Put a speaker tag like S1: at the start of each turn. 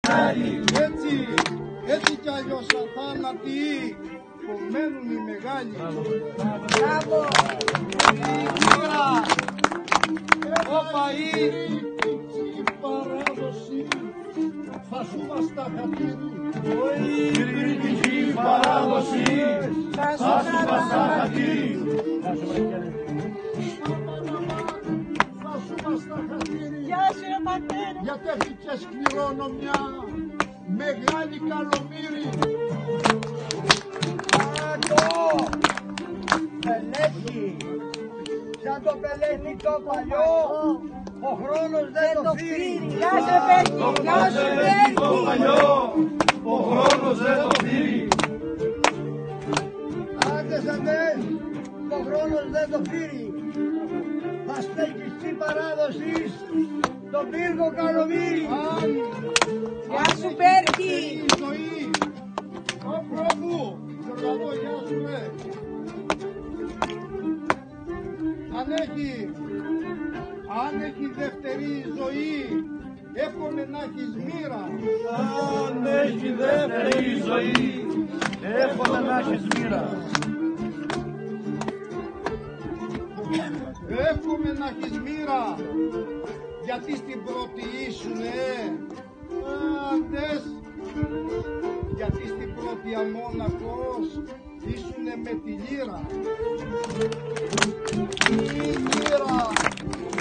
S1: Έτσι κι αλλιώς αθάνατοι που μένουν οι μεγάλοι.
S2: Μπράβο!
S1: Ο φαΐ, η παράδοση, θα σου μας τα χατήρι. Η κριτική παράδοση, θα σου μας τα χατήρι. Θα σου μας τα χατήρι.
S2: Γεια σου ρε πατέρα!
S1: Γιατί έφυγες κληρονομιά, μεγάλη καλομύρη.
S3: Πελέχη, σαν το πελέχη το παλιό, ο χρόνος δεν το φύρει.
S2: Γεια σου Πέρκη! Γεια σου Πέρκη!
S1: Ο χρόνος δεν το φύρει.
S3: Άντες αντές, ο χρόνος δεν το φύρει. Θα στέκεις παράδοση τον πύργο Καλομύρη.
S2: Γεια σου Πέρκη!
S1: Η ζωή. Ο πρόπου. Γιωργανό, γεια σου ρε. Αν έχει δεύτερη ζωή, εύχομαι να έχεις μοίρα.
S4: Αν έχει δεύτερη ζωή, εύχομαι να έχεις μοίρα.
S1: Εύχομαι να έχεις μοίρα, γιατί στην πρώτη ήσουνε, αντες, γιατί στην πρώτη αμόναχος ήσουνε με τη λύρα. Η λύρα